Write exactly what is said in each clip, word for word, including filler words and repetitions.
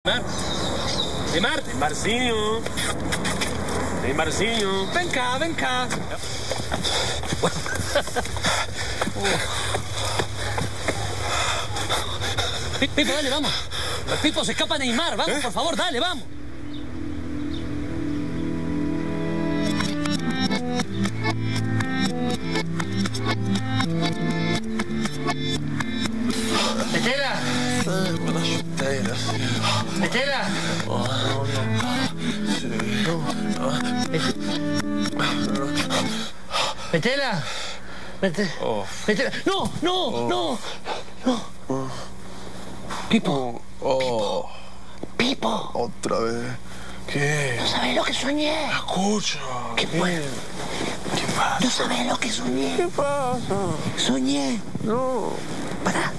Neymar, Neymar, Neymarzinho, Neymarzinho, vem cá, vem cá. Pipo, dale, vamos. Pipo, se escapa Neymar, vamos, ¿Eh? Por favor, dale, vamos. ¡Metela! ¡Metela! ¡Metela! ¡Metela! Oh. ¡Metela! ¡No, no, oh. no! ¡No! Oh. Pipo. Oh. Pipo. Otra vez. ¿Qué? No sabes lo que soñé. Escucha. ¿Qué fue? ¿Qué pasa? No sabes lo que soñé. ¿Qué pasa? Soñé. No. Pará.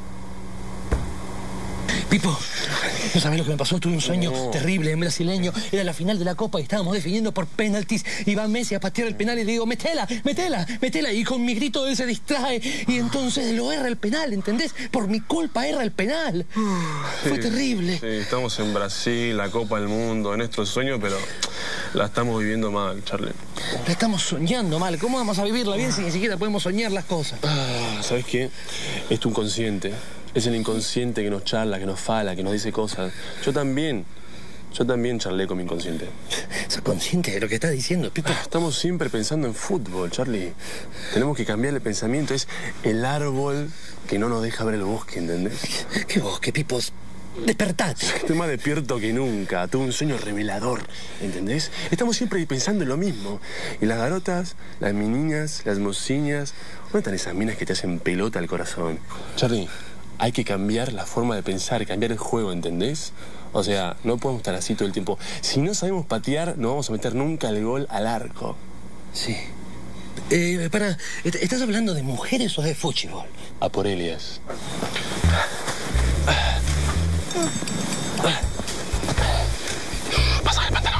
Pipo, no sabés lo que me pasó. Tuve un sueño no. terrible en brasileño. Era la final de la Copa y estábamos definiendo por penaltis. Y va Messi a patear el penal y le digo, metela, metela, metela. Y con mi grito él se distrae. Y entonces lo erra el penal, ¿entendés? Por mi culpa erra el penal. Sí, Fue terrible. Sí, estamos en Brasil, la Copa del Mundo, en nuestro sueño, pero la estamos viviendo mal, Charlie. La estamos soñando mal. ¿Cómo vamos a vivirla bien si ni siquiera podemos soñar las cosas? Ah, ¿sabes qué? Es tu inconsciente. Es el inconsciente que nos charla, que nos fala, que nos dice cosas. Yo también, yo también charlé con mi inconsciente. ¿Sos consciente de lo que estás diciendo, Pipo? Estamos siempre pensando en fútbol, Charlie. Tenemos que cambiar el pensamiento. Es el árbol que no nos deja ver el bosque, ¿entendés? ¿Qué bosque, Pipo? Despertate. Estoy más despierto que nunca. Tuve un sueño revelador, ¿entendés? Estamos siempre pensando en lo mismo. Y las garotas, las meninas, las mociñas... ¿Dónde están esas minas que te hacen pelota al corazón? Charlie, hay que cambiar la forma de pensar, cambiar el juego, ¿entendés? O sea, no podemos estar así todo el tiempo. Si no sabemos patear, no vamos a meter nunca el gol al arco. Sí. Eh, para, ¿estás hablando de mujeres o de fútbol? A por Elias. Pásame el pantalón.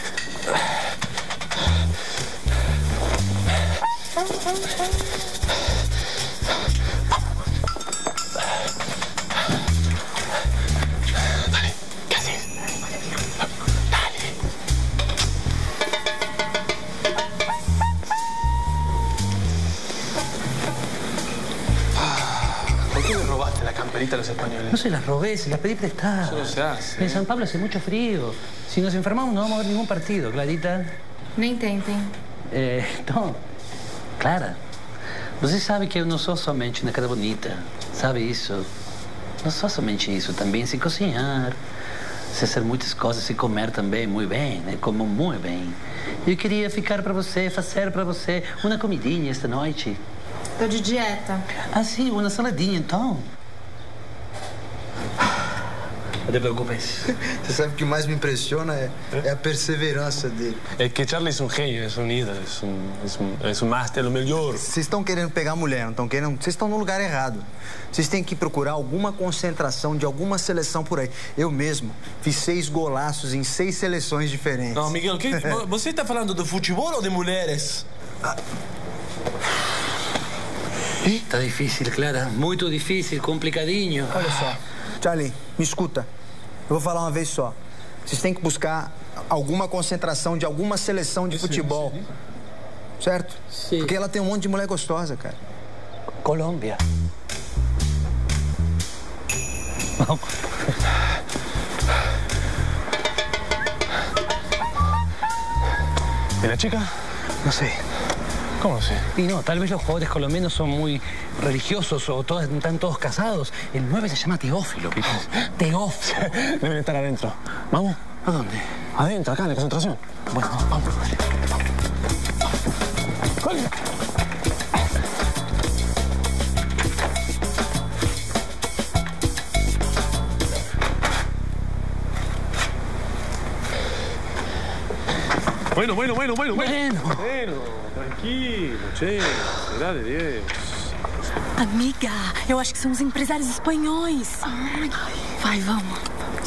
Dale, ¿qué haces? Dale. ¿Por qué me robaste la camperita a los españoles? No se las robé, se las pedí prestadas. Eso no se hace. En San Pablo hace mucho frío. Si nos enfermamos no vamos a ver ningún partido, Clarita. Nem tentem. Eh, não. Clara, você sabe que eu não sou somente uma cara bonita. Sabe isso? Não sou somente isso. Também sei cozinhar. Sei fazer muitas coisas, sei comer também muito bem, né? Como muito bem. Eu queria ficar para você, fazer para você uma comidinha esta noite. Tô de dieta. Ah, sim, uma saladinha, então. Não te preocupes. Você sabe o que mais me impressiona é, é a perseverança dele. É que Charlie é um gênio, é um ídolo, é um, é um, é um master, é o melhor. Vocês estão querendo pegar mulher, não estão querendo? Vocês estão no lugar errado. Vocês têm que procurar alguma concentração de alguma seleção por aí. Eu mesmo fiz seis golaços em seis seleções diferentes. Não, Miguel, que, você está falando de futebol ou de mulheres? Ah. Tá difícil, Clara. Muito difícil, complicadinho. Olha só, Charlie, me escuta. Eu vou falar uma vez só. Vocês têm que buscar alguma concentração de alguma seleção de futebol. Sim, sim. Certo? Sim. Porque ela tem um monte de mulher gostosa, cara. Colômbia. Vamos. ¿Y la chica? No sé. ¿Cómo no sé? Y no, tal vez los jugadores colombianos son muy religiosos o todos, están todos casados. El nueve se llama Teófilo, Pipo. Teófilo. Deben estar adentro. ¿Vamos? ¿A dónde? Adentro, acá, en la concentración. Bueno, vamos. ¡Corre! Bueno, bueno, bueno, bueno, bueno. Bueno, tranquilo, che. Será de Deus. Amiga, eu acho que são os empresários espanhóis. Ai. Vai, vamos.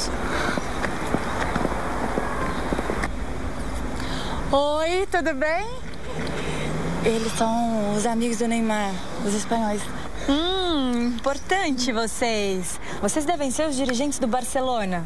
Oi, tudo bem? Eles são os amigos do Neymar, os espanhóis. Hum, importante vocês. Vocês devem ser os dirigentes do Barcelona.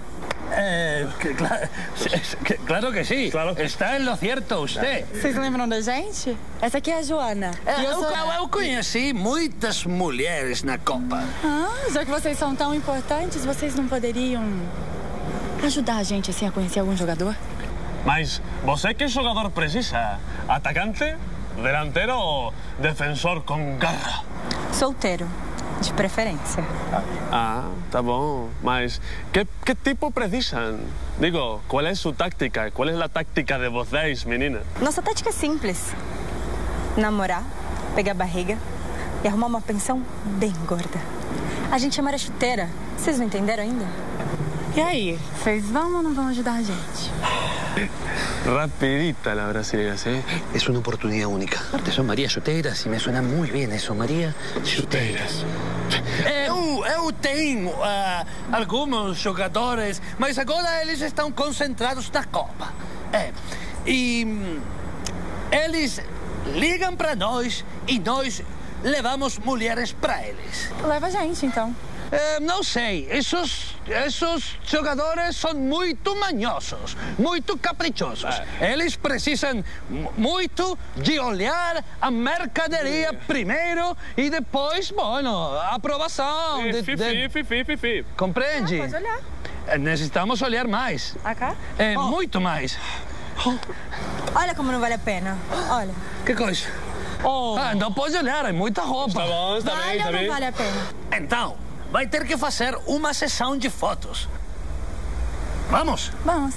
É, que, claro, que, claro que sim. Claro. Está em lo cierto, você. Vocês lembram da gente? Essa aqui é a Joana. É, E eu, eu, sou... eu conheci muitas mulheres na Copa. Ah, já que vocês são tão importantes, vocês não poderiam ajudar a gente assim a conhecer algum jogador? Mas você que jogador precisa? Atacante, delantero ou defensor com garra? Solteiro, de preferência. Ah, tá bom. Mas que, que tipo precisam? Digo, qual é sua tática? Qual é a tática de vocês, menina? Nossa tática é simples. Namorar, pegar barriga e arrumar uma pensão bem gorda. A gente chama a chuteira. Vocês não entenderam ainda? E aí, vocês vão ou não vão ajudar a gente? Rapidita la brasileña, ¿sí? Es una oportunidad única. Aparte son María Chuteiras y me suena muy bien eso, María Chuteiras. Eu, eu tenho uh, alguns jogadores, mas agora eles estão concentrados na Copa. É, e hum, eles ligam para nós e nós levamos mulheres para eles. Leva a gente, então. É, não sei, esses, esses jogadores são muito manhosos, muito caprichosos. É. Eles precisam muito de olhar a mercadoria primeiro e depois, bueno, a aprovação. É, de, fifi, de... fifi, fifi. Compreende? Ah, pode olhar. É, necessitamos olhar mais. Acá? É, Oh. muito mais. Olha como não vale a pena. Olha. Que coisa? Oh. Ah, não pode olhar, é muita roupa. Tá bom, está bem, Vale está ou não bem. vale a pena? Então, vai ter que fazer uma sessão de fotos. Vamos? Vamos.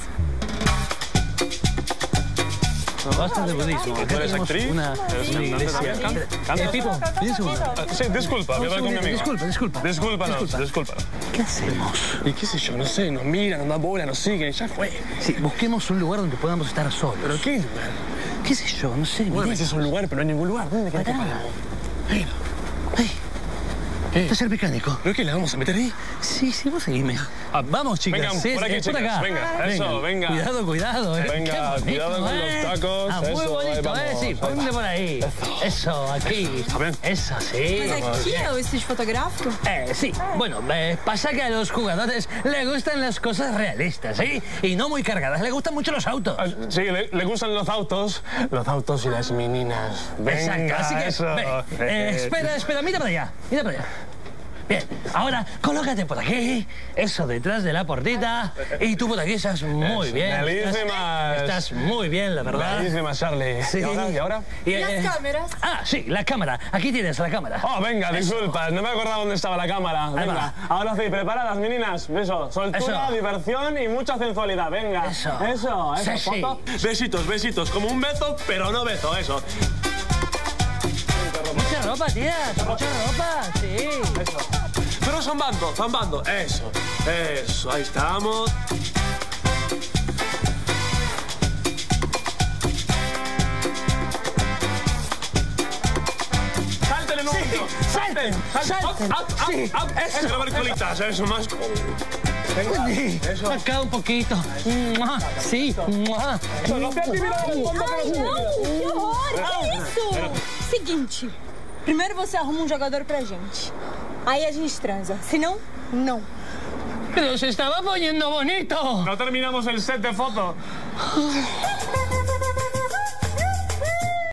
Bastante buenísimo. ¿Tú eres actriz? Una, ¿Eres una iglesia. cantante? ¿Cantas? Eh, Pipo, ¿tienes segundo? Ah, sí, disculpa, voy a hablar con mi amigo. Disculpa, disculpa. Discúlpanos, Disculpa. discúlpanos. ¿Qué hacemos? Y qué sé yo, no sé, nos miran, nos dan bola, nos siguen, ya fue. Sí, busquemos un lugar donde podamos estar solos. ¿Pero qué lugar? ¿Qué sé yo? No sé. Bueno, miré. ese es un lugar, pero no hay ningún lugar. ¿Dónde querés que Pará. paramos? Hey, ¿Qué? ¿estás el mecánico? ¿Pero qué, la vamos a meter ahí? Sí, sí, vos seguime. Ah, vamos, chicas. Vengan, Sí, por aquí, eh, chicas, acá. venga, eso, venga. Cuidado, cuidado. eh. Venga, Qué bonito, cuidado con eh. los tacos, Ah, muy eso, bonito, ahí eh. vamos, Sí, ahí ponte va. por ahí. Eso, aquí. Está bien. Eso, sí. Mas aqui é o estúdio fotográfico? Eh, sí, bueno, eh, pasa que a los jugadores les gustan las cosas realistas, ¿sí? Y no muy cargadas, les gustan mucho los autos. Ah, sí, le, le gustan los autos, los autos y las meninas. Venga, Exacto, así que, eso. ve, eh, espera, espera, mira para allá, mira para allá. Bien, ahora colócate por aquí, eso detrás de la puertita, y tú por aquí estás muy Eso, bien. belísimas. Estás, estás muy bien, la verdad. Bellísima, Charlie. Sí. ¿Y ahora? ¿Y ahora? Y, Las eh, cámaras. Ah, sí, la cámara. Aquí tienes la cámara. Oh, venga, disculpa, no me acordaba dónde estaba la cámara. Ahí Venga, va. ahora sí, preparadas, meninas. Eso, soltura, Eso. diversión y mucha sensualidad. Venga. Eso. Eso, eso. Sí, sí. foto. Besitos, besitos, como un beso, pero no beso, eso. Mucha ropa, tía, mucha ropa, sí. Eso. Pero zambando, zambando. Eso, eso, ahí estamos. ¡Salten en un momento! ¡Salten! salten, ¡Up, up, up, sí, up! eso. Eso, ver colitas, eso, más... Venga, Sí, eso. acá un poquito. Mua, sí, mua. Eso, no seas tímido, Ai, responda ai, que não, no que horror, que isso? Seguinte, primeiro você arruma um jogador pra gente. Aí a gente transa, senão, não. Pero se estaba poniendo bonito. No terminamos el set de fotos.